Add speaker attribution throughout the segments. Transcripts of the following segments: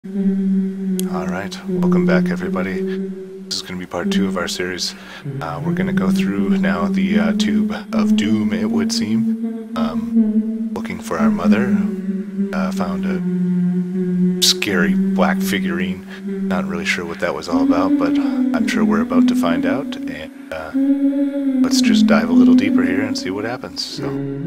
Speaker 1: Alright, welcome back everybody. This is going to be part 2 of our series. We're going to go through now the tube of doom, it would seem. Looking for our mother. Found a scary black figurine. Not really sure what that was all about, but I'm sure we're about to find out. And let's just dive a little deeper here and see what happens. So.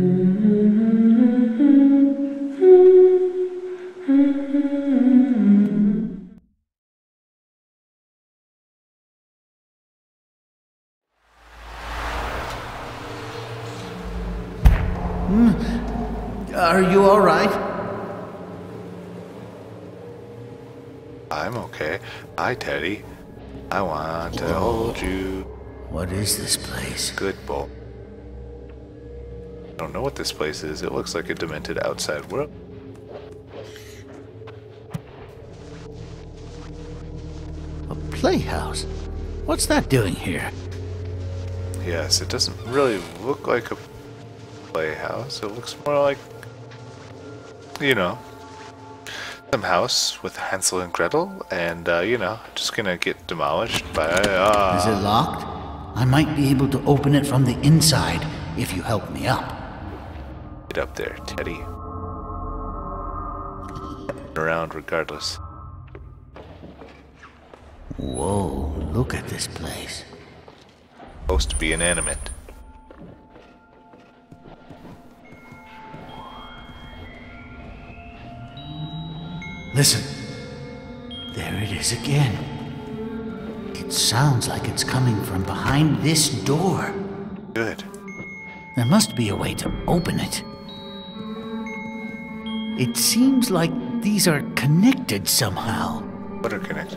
Speaker 2: Are you all right?
Speaker 1: I'm okay. Hi, Teddy. I want to hold you.
Speaker 2: What is this place?
Speaker 1: Good boy. I don't know what this place is. It looks like a demented outside world.
Speaker 2: A playhouse? What's that doing here?
Speaker 1: Yes, it doesn't really look like a playhouse. It looks more like, you know, some house with Hansel and Gretel, and you know, just gonna get demolished by.
Speaker 2: Is it locked? I might be able to open it from the inside if you help me up.
Speaker 1: Get up there, Teddy. Around regardless.
Speaker 2: Whoa! Look at this place.
Speaker 1: Supposed to be inanimate.
Speaker 2: Listen. There it is again. It sounds like it's coming from behind this door.
Speaker 1: Good.
Speaker 2: There must be a way to open it. It seems like these are connected somehow.
Speaker 1: What are connected?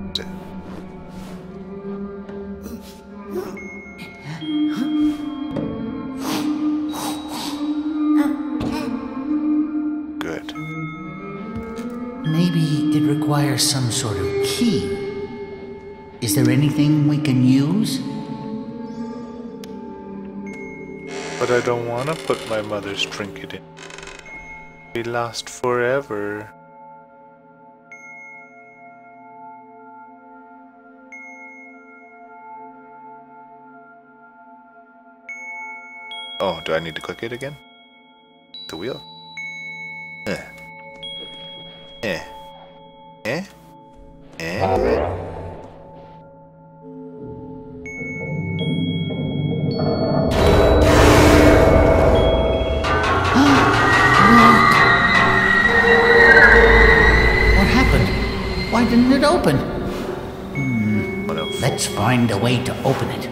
Speaker 1: Good.
Speaker 2: Maybe it requires some sort of key. Is there anything we can use?
Speaker 1: But I don't want to put my mother's trinket in. Be lost forever. Oh, do I need to click it again? The wheel? Eh. Eh. Eh? Eh?
Speaker 2: Why didn't it open?
Speaker 1: What
Speaker 2: Let's find a way to open it.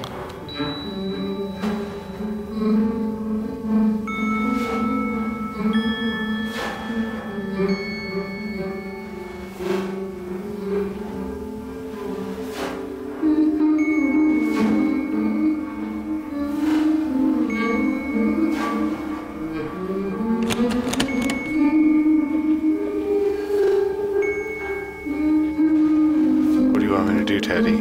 Speaker 1: What do you want me to do, Teddy?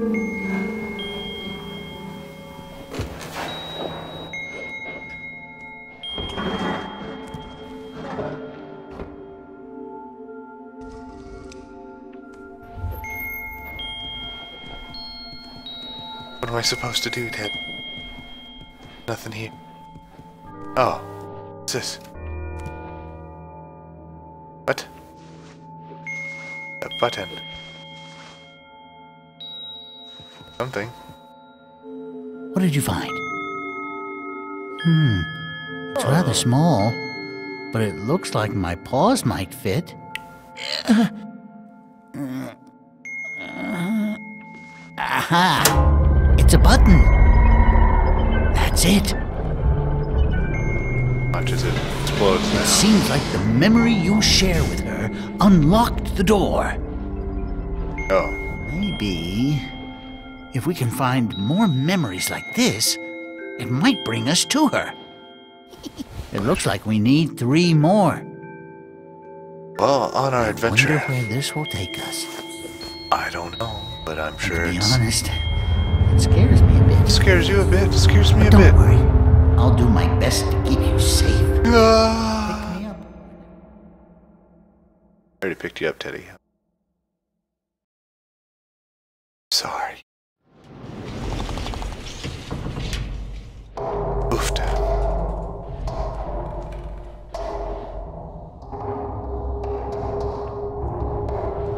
Speaker 1: What am I supposed to do, Ted? Nothing here. Oh. What's this? What? A button. Something.
Speaker 2: What did you find? It's rather small, but it looks like my paws might fit. Aha! It's a button. That's it.
Speaker 1: Watch as it explodes now.
Speaker 2: It seems like the memory you share with her unlocked the door.
Speaker 1: Oh.
Speaker 2: Maybe if we can find more memories like this, it might bring us to her. It looks like we need 3 more.
Speaker 1: Well, on our adventure.
Speaker 2: I wonder where this will take us.
Speaker 1: I don't know, but I'm sure
Speaker 2: To be
Speaker 1: it's...
Speaker 2: honest, it scares me a bit.
Speaker 1: Scares you a bit? Scares me
Speaker 2: But
Speaker 1: a bit.
Speaker 2: don't worry. I'll do my best to keep you safe.
Speaker 1: Ah.
Speaker 2: Pick me up.
Speaker 1: I already picked you up, Teddy.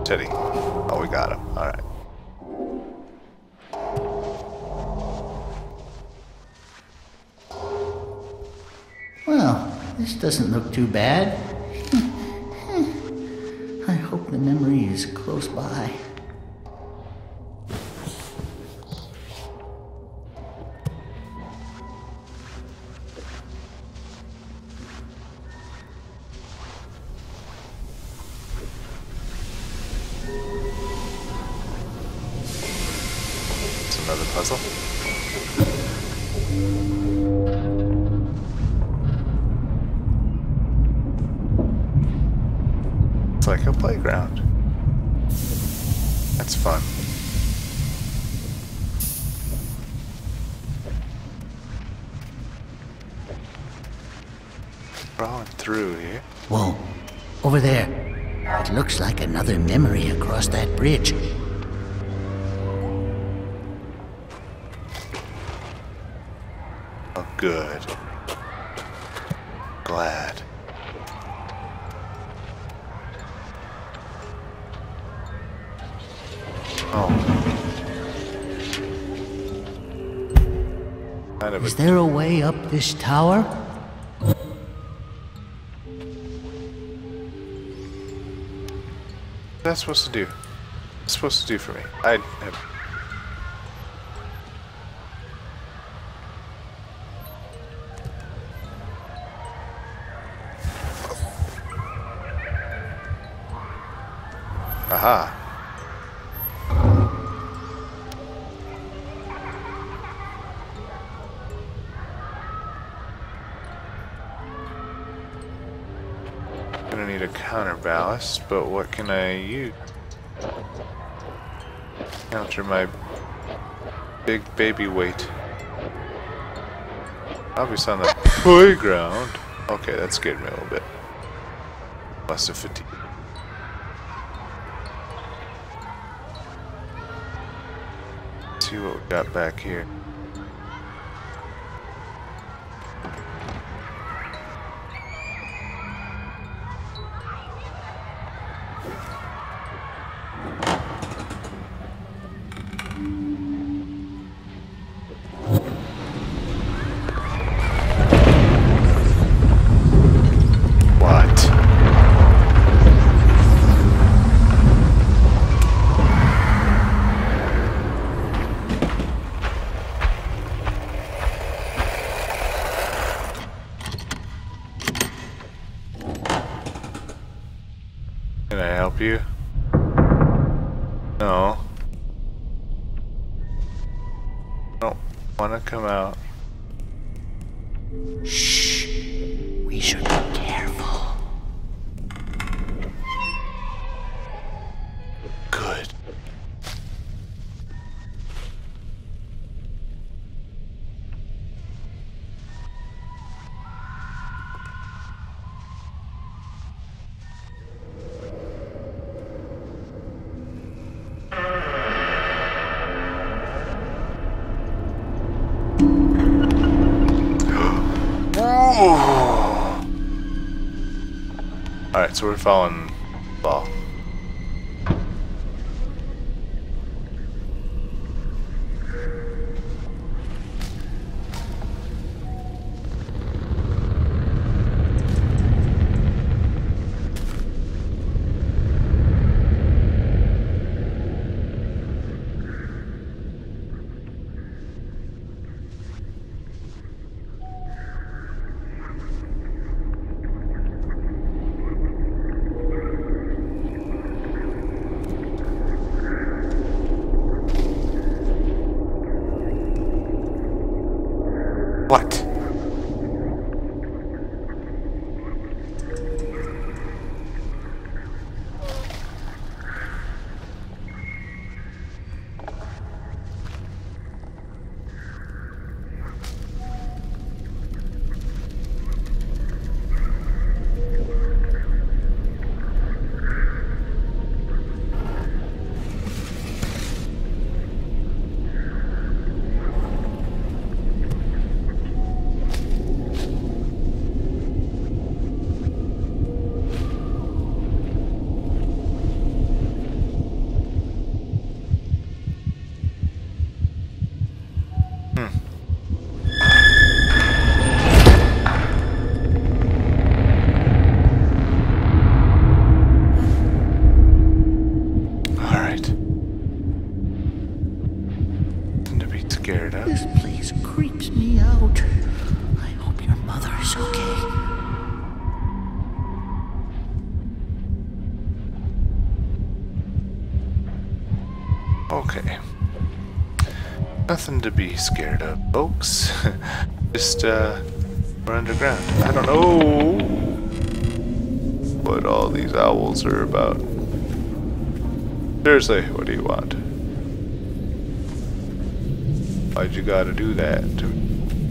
Speaker 1: Teddy. Oh, we got him. Alright.
Speaker 2: Well, this doesn't look too bad. I hope the memory is close by.
Speaker 1: It's another puzzle. It's like a playground. That's fun. Crawling through here.
Speaker 2: Whoa, over there. It looks like another memory across that bridge.
Speaker 1: Oh, good. Glad. Oh. Kind of
Speaker 2: Is there a way up this tower?
Speaker 1: What's that supposed to do? What's it supposed to do for me? I have... Aha. Gonna need a counterbalance, but what can I use? Counter my big baby weight. Obviously on the playground. Okay, that scared me a little bit. Less of fatigue. Let's see what we got back here. Can I help you? No. Don't wanna come out.
Speaker 2: Shh. We should be careful.
Speaker 1: Good. Alright, so we're following the ball. Okay. Nothing to be scared of, folks. Just, we're underground. I don't know what all these owls are about. Seriously, what do you want? Why'd you gotta do that to me?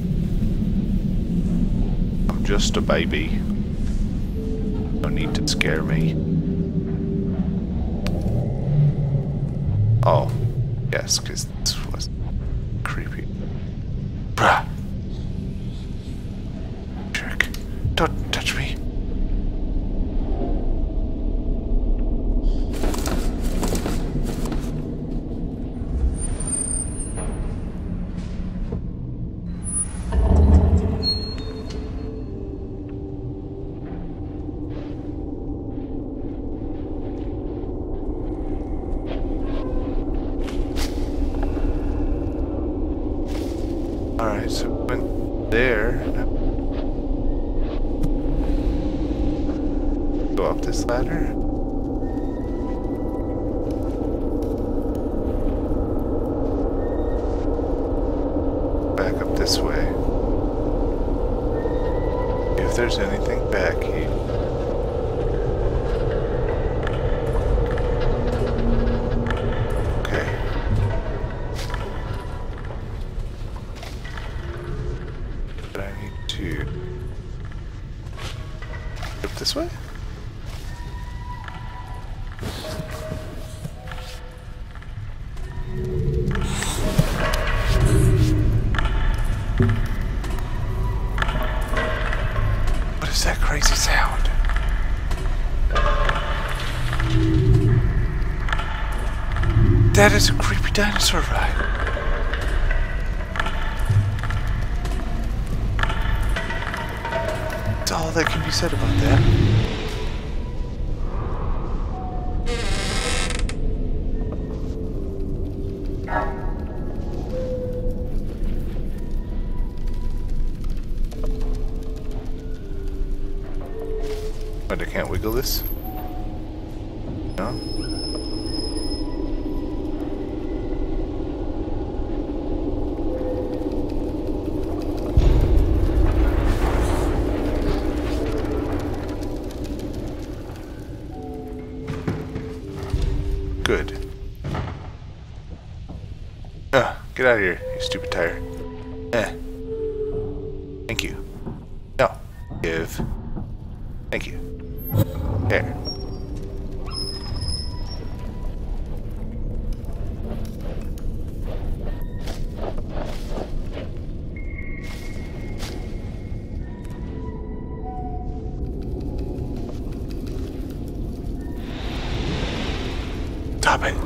Speaker 1: I'm just a baby. No need to scare me. Oh, yes, because this was creepy. Bruh! Jerk. Don't touch me. Alright, so we went there. Go up this ladder. Back up this way. If there's anything back here. This way? What is that crazy sound? That is a creepy dinosaur ride. That's all that can be said about that. But I can't wiggle this? No? Good. Get out of here, you stupid tire. Thank you. No. Give. Thank you. There. Stop it.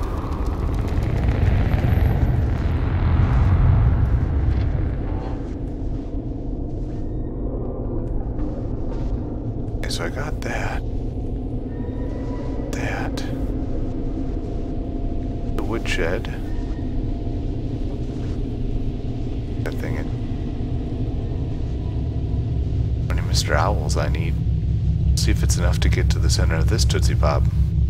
Speaker 1: Okay, so I got that. The woodshed. That thing. How many Mr. Owls I need. See if it's enough to get to the center of this Tootsie Pop.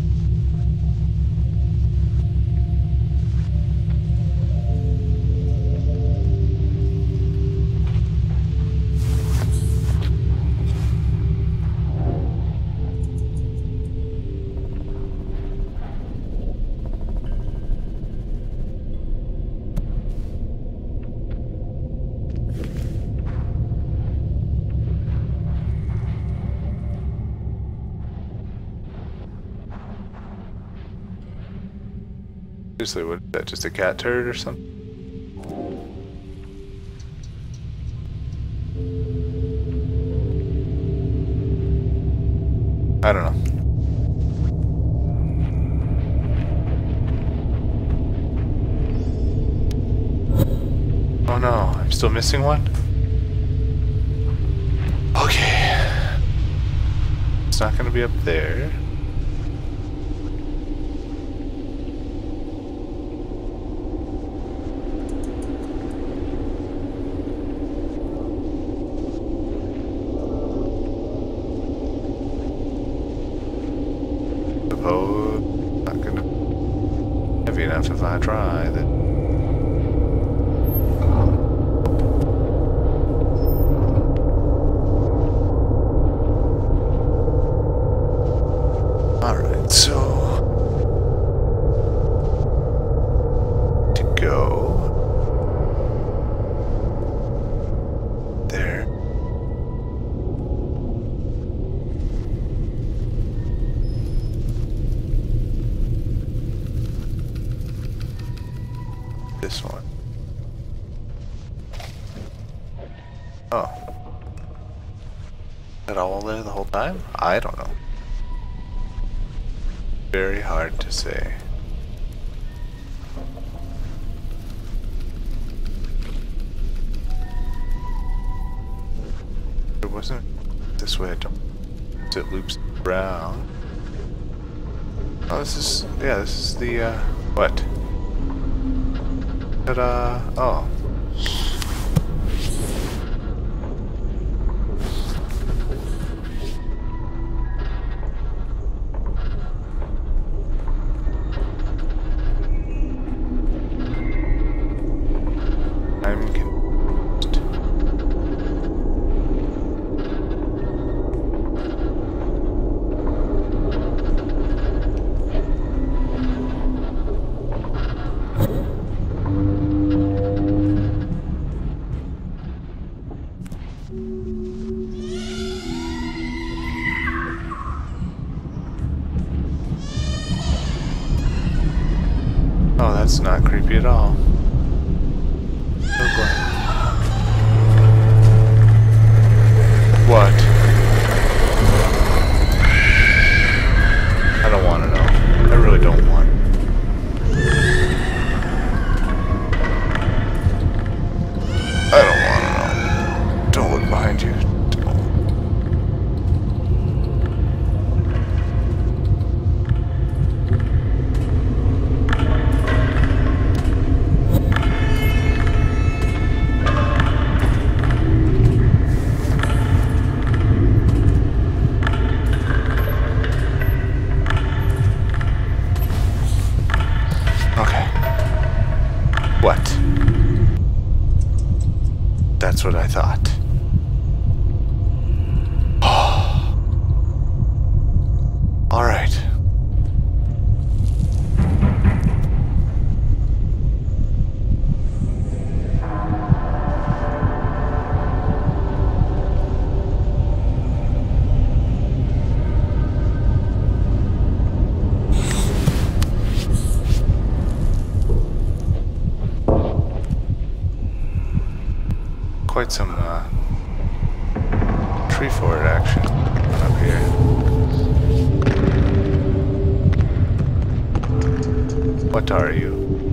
Speaker 1: Seriously, what is that? Just a cat turd or something? I don't know. Oh no, I'm still missing one? Okay. It's not gonna be up there. Not gonna be heavy enough if I try. Alright, so to go there. This one. Oh. Is that all there the whole time? I don't know. Very hard to say. It wasn't this way. I don't. It loops around. Oh, this is, yeah, this is the, what? Ta-da! Oh. I'm confused. Oh, that's not creepy at all. Oh boy. What? I don't want to know. I really don't want. I don't want to know. Don't look behind you. Don't. What? That's what I thought. All right. Quite some tree fort action up here. What are you?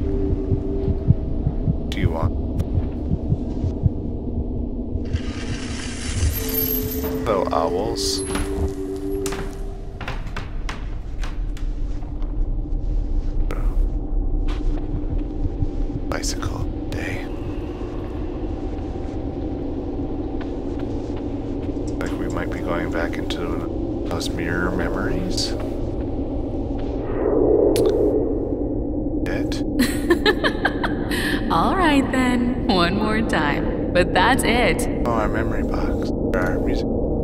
Speaker 1: Do you want? Hello, owls. Bicycle day. Might be going back into those mirror memories. Dead?
Speaker 3: All right then, one more time. But that's it.
Speaker 1: Oh, our memory box. Our music.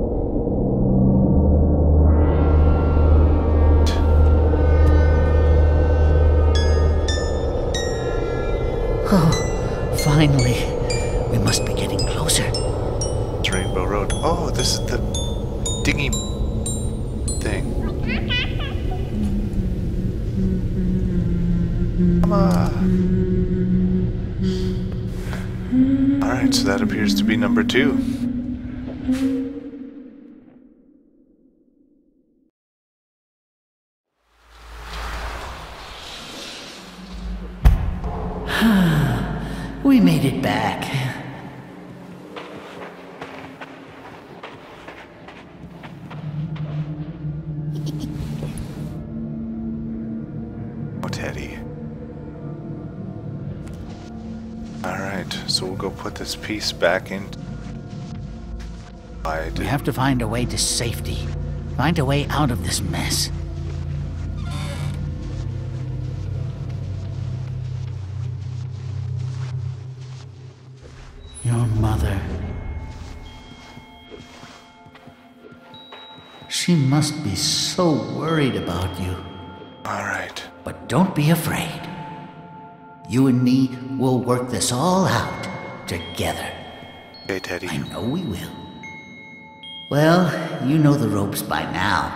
Speaker 2: Oh, finally. We must be getting closer.
Speaker 1: Rainbow Road. Oh, this is the dinghy thing. Come on. Alright, so that appears to be number 2.
Speaker 2: We made it back.
Speaker 1: Teddy. Alright, so we'll go put this piece back in.
Speaker 2: We have to find a way to safety. Find a way out of this mess. Your mother. She must be so worried about you.
Speaker 1: All right.
Speaker 2: But don't be afraid. You and me will work this all out together.
Speaker 1: Okay, Teddy.
Speaker 2: I know we will. Well, you know the ropes by now.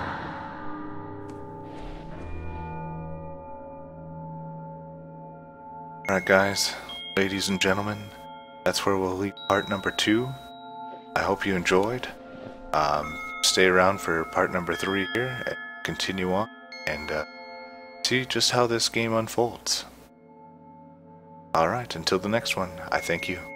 Speaker 1: All right, guys, ladies and gentlemen, that's where we'll leave part number 2. I hope you enjoyed. Stay around for part number 3 here and continue on and see just how this game unfolds. All right, until the next one, I thank you.